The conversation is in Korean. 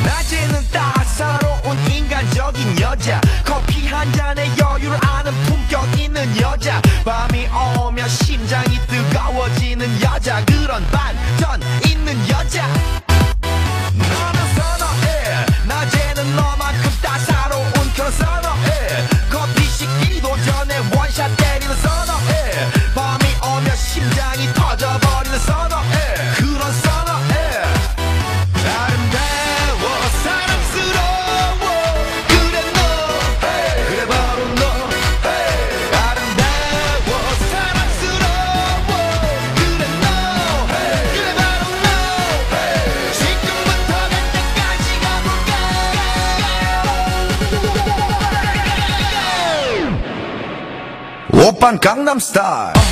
낮에는 따사로운 인간적인 여자, 커피 한 잔에 여유를 아는 품격 있는 여자, 밤이 오면 심장이 뜨거워지는 여자, 그런 반전 있는 여자. 너는 선호해, 낮에는 너만큼 따사로운 그런 선호해, 커피 식기도 전에 원샷 때리는 선호해, 밤이 오면 심장이 터져버리는 선호해, 그런 선호해. 아름다워 사랑스러워 그래 너, 그래 바로 너. 아름다워 사랑스러워 그래 너, 그래 바로 너. 지금부터 갈 때까지 가볼까. 오빤 강남스타일.